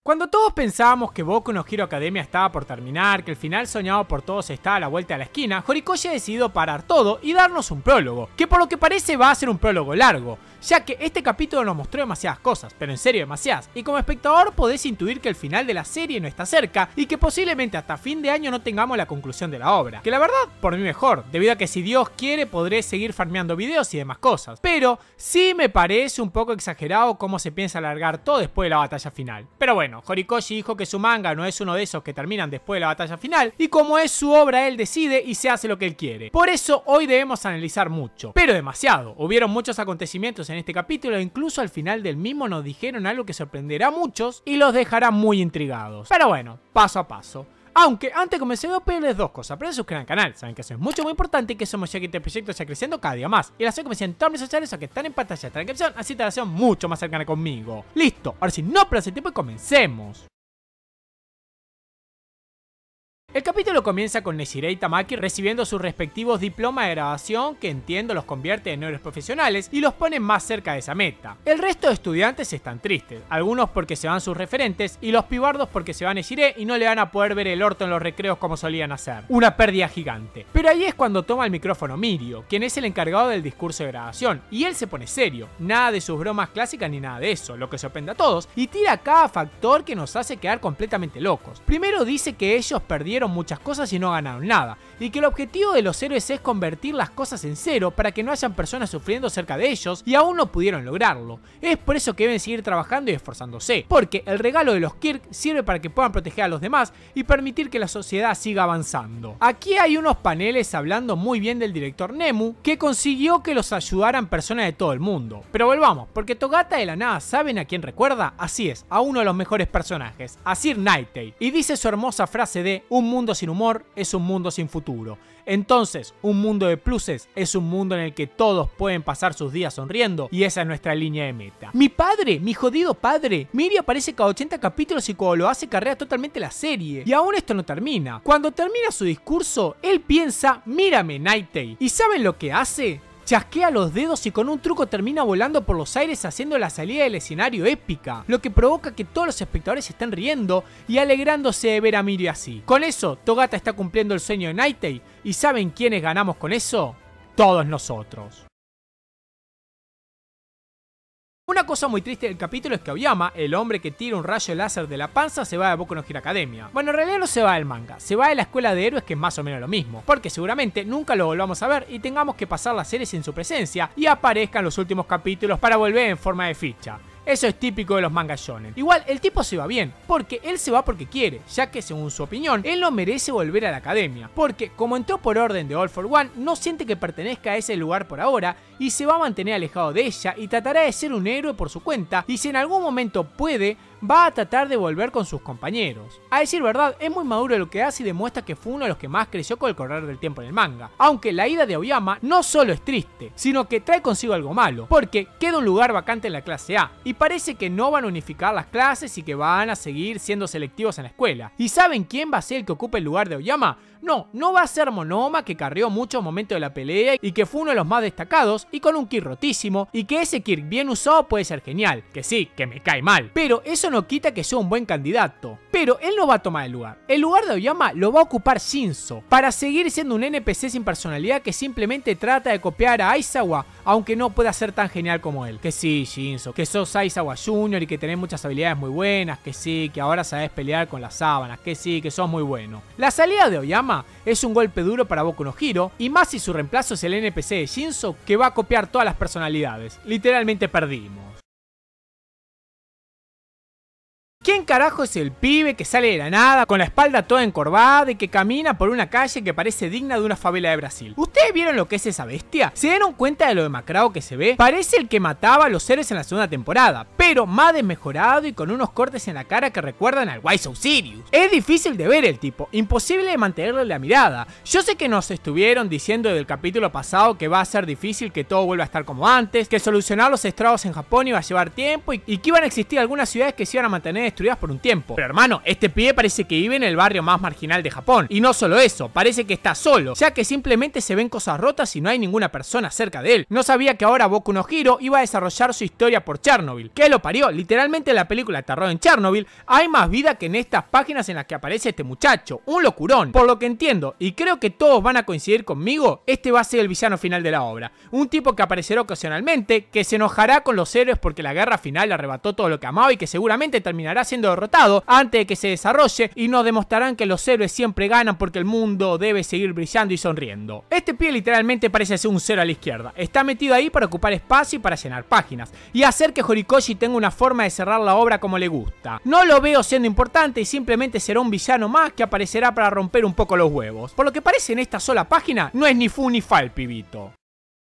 Cuando todos pensábamos que Boku no Hero Academia estaba por terminar, que el final soñado por todos estaba a la vuelta de la esquina, Horikoshi ha decidido parar todo y darnos un prólogo, que por lo que parece va a ser un prólogo largo, ya que este capítulo nos mostró demasiadas cosas, pero en serio demasiadas, y como espectador podés intuir que el final de la serie no está cerca y que posiblemente hasta fin de año no tengamos la conclusión de la obra, que la verdad por mí mejor, debido a que si Dios quiere podré seguir farmeando videos y demás cosas, pero sí me parece un poco exagerado cómo se piensa alargar todo después de la batalla final. Pero bueno, Horikoshi dijo que su manga no es uno de esos que terminan después de la batalla final, y como es su obra él decide y se hace lo que él quiere. Por eso hoy debemos analizar mucho, pero demasiado. Hubieron muchos acontecimientos en este capítulo e incluso al final del mismo nos dijeron algo que sorprenderá a muchos y los dejará muy intrigados. Pero bueno, paso a paso. Aunque antes de comenzar voy a pedirles dos cosas. Primero, suscriban al canal, saben que eso es mucho muy importante y que somos ya que este proyecto está creciendo cada día más. Y las que me siguen en todas mis redes sociales, que están en pantalla, están en la descripción, así te la hacen mucho más cercana conmigo. Listo, ahora sí, no pierdas el tiempo y comencemos. El capítulo comienza con Neshirei y Tamaki recibiendo sus respectivos diplomas de graduación que entiendo los convierte en héroes profesionales y los ponen más cerca de esa meta. El resto de estudiantes están tristes, algunos porque se van sus referentes y los pibardos porque se va Neshirei y no le van a poder ver el orto en los recreos como solían hacer. Una pérdida gigante. Pero ahí es cuando toma el micrófono Mirio, quien es el encargado del discurso de graduación, y él se pone serio, nada de sus bromas clásicas ni nada de eso, lo que sorprende a todos, y tira cada factor que nos hace quedar completamente locos. Primero dice que ellos perdieron muchas cosas y no ganaron nada, y que el objetivo de los héroes es convertir las cosas en cero para que no hayan personas sufriendo cerca de ellos y aún no pudieron lograrlo. Es por eso que deben seguir trabajando y esforzándose, porque el regalo de los Kirk sirve para que puedan proteger a los demás y permitir que la sociedad siga avanzando. Aquí hay unos paneles hablando muy bien del director Nemu, que consiguió que los ayudaran personas de todo el mundo. Pero volvamos, porque Togata de la nada, ¿saben a quién recuerda? Así es, a uno de los mejores personajes, a Sir Nightay, y dice su hermosa frase de: un mundo sin humor es un mundo sin futuro. Entonces, un mundo de pluses es un mundo en el que todos pueden pasar sus días sonriendo, y esa es nuestra línea de meta. Mi padre, mi jodido padre, Miri aparece cada 80 capítulos y cuando lo hace carrea totalmente la serie. Y aún esto no termina. Cuando termina su discurso, él piensa: mírame, Nightay. ¿Y saben lo que hace? Chasquea los dedos y con un truco termina volando por los aires haciendo la salida del escenario épica, lo que provoca que todos los espectadores estén riendo y alegrándose de ver a Miri así. Con eso, Togata está cumpliendo el sueño de Nightay, y ¿saben quiénes ganamos con eso? Todos nosotros. Una cosa muy triste del capítulo es que Aoyama, el hombre que tira un rayo láser de la panza, se va de Boku no Hero Academia. Bueno, en realidad no se va del manga, se va de la escuela de héroes, que es más o menos lo mismo, porque seguramente nunca lo volvamos a ver y tengamos que pasar la serie sin su presencia y aparezca en los últimos capítulos para volver en forma de ficha. Eso es típico de los mangas shonen. Igual, el tipo se va bien, porque él se va porque quiere, ya que según su opinión, él no merece volver a la academia, porque como entró por orden de All for One, no siente que pertenezca a ese lugar por ahora, y se va a mantener alejado de ella, y tratará de ser un héroe por su cuenta, y si en algún momento puede, va a tratar de volver con sus compañeros. A decir verdad, es muy maduro lo que hace y demuestra que fue uno de los que más creció con el correr del tiempo en el manga. Aunque la ida de Aoyama no solo es triste, sino que trae consigo algo malo, porque queda un lugar vacante en la clase A, y parece que no van a unificar las clases y que van a seguir siendo selectivos en la escuela. ¿Y saben quién va a ser el que ocupe el lugar de Aoyama? No va a ser Monoma, que carrió muchos momentos de la pelea y que fue uno de los más destacados y con un Kirk rotísimo, y que ese Kirk bien usado puede ser genial, que sí, que me cae mal, pero eso no quita que sea un buen candidato. Pero él no va a tomar el lugar. El lugar de Aoyama lo va a ocupar Shinzo, para seguir siendo un NPC sin personalidad que simplemente trata de copiar a Aizawa, aunque no pueda ser tan genial como él. Que sí, Shinzo, que sos Aizawa Jr. y que tenés muchas habilidades muy buenas, que sí, que ahora sabés pelear con las sábanas, que sí, que sos muy bueno. La salida de Aoyama es un golpe duro para Boku no Hero, y más si su reemplazo es el NPC de Shinzo, que va a copiar todas las personalidades. Literalmente perdimos. ¿Quién carajo es el pibe que sale de la nada, con la espalda toda encorvada y que camina por una calle que parece digna de una favela de Brasil? ¿Ustedes vieron lo que es esa bestia? ¿Se dieron cuenta de lo demacrado que se ve? Parece el que mataba a los seres en la segunda temporada, pero más desmejorado y con unos cortes en la cara que recuerdan al Why So Serious. Es difícil de ver el tipo, imposible de mantenerle la mirada. Yo sé que nos estuvieron diciendo del capítulo pasado que va a ser difícil que todo vuelva a estar como antes, que solucionar los estragos en Japón iba a llevar tiempo y que iban a existir algunas ciudades que se iban a mantener destruidas por un tiempo. Pero hermano, este pibe parece que vive en el barrio más marginal de Japón. Y no solo eso, parece que está solo, ya que simplemente se ven cosas rotas y no hay ninguna persona cerca de él. No sabía que ahora Boku no Hero iba a desarrollar su historia por Chernobyl. ¿Qué lo parió? Literalmente en la película Terror en Chernobyl hay más vida que en estas páginas en las que aparece este muchacho. Un locurón. Por lo que entiendo, y creo que todos van a coincidir conmigo, este va a ser el villano final de la obra. Un tipo que aparecerá ocasionalmente, que se enojará con los héroes porque la guerra final le arrebató todo lo que amaba y que seguramente terminará siendo derrotado antes de que se desarrolle, y nos demostrarán que los héroes siempre ganan porque el mundo debe seguir brillando y sonriendo. Este pie literalmente parece ser un cero a la izquierda. Está metido ahí para ocupar espacio y para llenar páginas y hacer que Horikoshi tenga una forma de cerrar la obra como le gusta. No lo veo siendo importante y simplemente será un villano más que aparecerá para romper un poco los huevos. Por lo que parece en esta sola página, no es ni fu ni fa el pibito.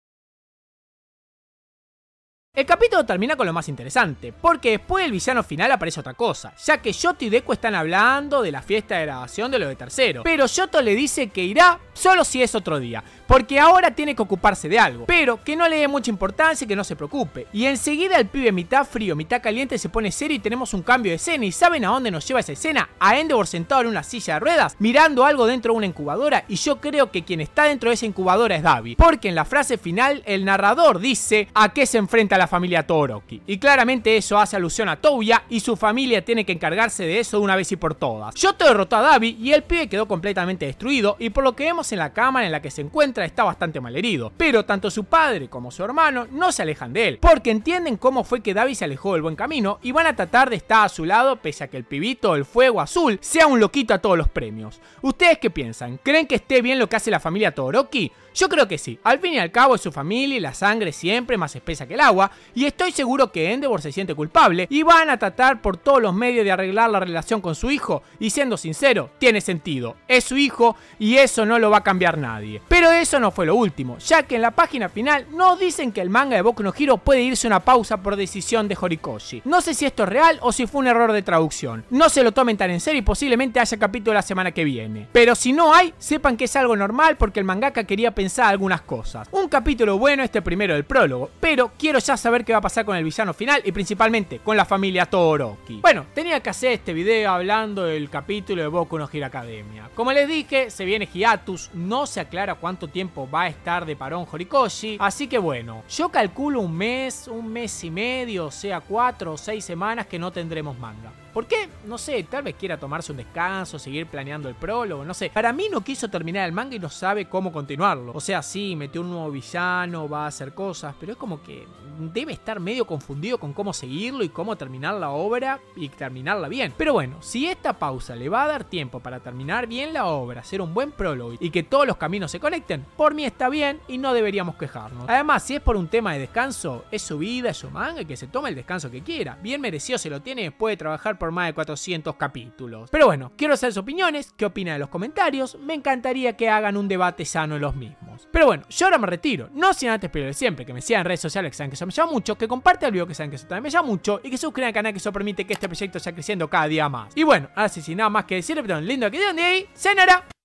El capítulo termina con lo más interesante, porque después del villano final aparece otra cosa, ya que Shoto y Deku están hablando de la fiesta de graduación de lo de tercero, pero Shoto le dice que irá solo si es otro día, porque ahora tiene que ocuparse de algo, pero que no le dé mucha importancia y que no se preocupe. Y enseguida el pibe mitad frío, mitad caliente se pone serio y tenemos un cambio de escena. ¿Y saben a dónde nos lleva esa escena? A Endeavor sentado en una silla de ruedas, mirando algo dentro de una incubadora, y yo creo que quien está dentro de esa incubadora es Dabi, porque en la frase final el narrador dice a qué se enfrenta la familia Todoroki, y claramente eso hace alusión a Touya, y su familia tiene que encargarse de eso de una vez y por todas. Shoto derrotó a Dabi y el pibe quedó completamente destruido, y por lo que vemos en la cámara en la que se encuentra está bastante malherido, pero tanto su padre como su hermano no se alejan de él, porque entienden cómo fue que Dabi se alejó del buen camino y van a tratar de estar a su lado pese a que el pibito del fuego azul sea un loquito a todos los premios. ¿Ustedes qué piensan? ¿Creen que esté bien lo que hace la familia Todoroki? Yo creo que sí, al fin y al cabo es su familia y la sangre siempre más espesa que el agua, y estoy seguro que Endeavor se siente culpable y van a tratar por todos los medios de arreglar la relación con su hijo, y siendo sincero, tiene sentido, es su hijo y eso no lo va a cambiar nadie. Pero eso no fue lo último, ya que en la página final nos dicen que el manga de Boku no Hero puede irse a una pausa por decisión de Horikoshi. No sé si esto es real o si fue un error de traducción, no se lo tomen tan en serio y posiblemente haya capítulo la semana que viene. Pero si no hay, sepan que es algo normal porque el mangaka quería pensar algunas cosas. Un capítulo bueno este primero del prólogo, pero quiero ya saber qué va a pasar con el villano final y principalmente con la familia Todoroki. Bueno, tenía que hacer este video hablando del capítulo de Boku no Hero Academia. Como les dije, se viene hiatus, no se aclara cuánto tiempo va a estar de parón Horikoshi, así que bueno, yo calculo un mes y medio, o sea 4 o 6 semanas que no tendremos manga. ¿Por qué? No sé, tal vez quiera tomarse un descanso, seguir planeando el prólogo, no sé. Para mí no quiso terminar el manga y no sabe cómo continuarlo. O sea, sí, metió un nuevo villano, va a hacer cosas, pero es como que debe estar medio confundido con cómo seguirlo y cómo terminar la obra y terminarla bien. Pero bueno, si esta pausa le va a dar tiempo para terminar bien la obra, hacer un buen prólogo y que todos los caminos se conecten, por mí está bien y no deberíamos quejarnos. Además, si es por un tema de descanso, es su vida, es su manga y que se tome el descanso que quiera. Bien merecido se lo tiene después de trabajar por más de 400 capítulos. Pero bueno, quiero saber sus opiniones, qué opinan en los comentarios, me encantaría que hagan un debate sano en los mismos. Pero bueno, yo ahora me retiro, no sin antes pedirles siempre que me sigan en redes sociales que saben que eso me llama mucho, que compartan el video que saben que eso también me llama mucho y que se suscriban al canal que eso permite que este proyecto siga creciendo cada día más. Y bueno, ahora sí, sin nada más que decirles, pero un lindo que de ahí, ¡Sayonara!